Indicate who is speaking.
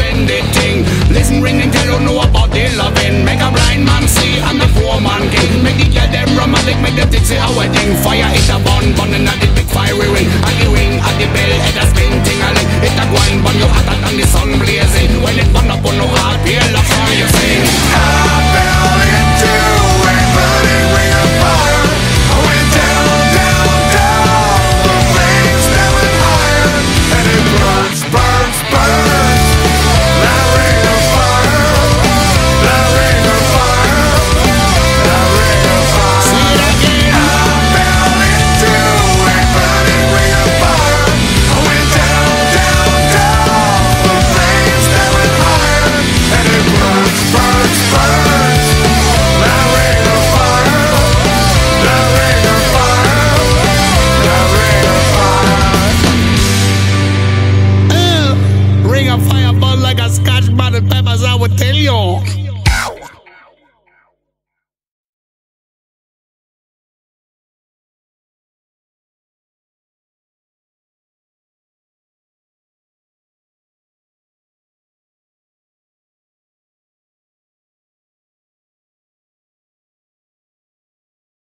Speaker 1: splendid thing. Listen, ring and tell you know about the loving. Make a blind man see and the poor man king. Make the girl them romantic, make them think say a wedding. Fire it a bun, burning at the big fiery ring. At the ring, at the bell, at a spin ting a ling. It a go and burn you hotter than the